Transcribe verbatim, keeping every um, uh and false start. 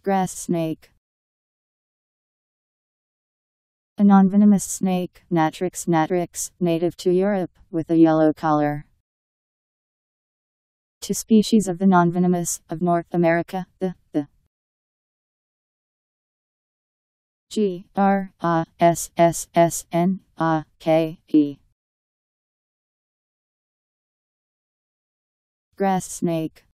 Grass snake. A nonvenomous snake, Natrix natrix, native to Europe, with a yellow collar. Two species of the nonvenomous, of North America, the, the G R A S S S N A K E. Grass snake.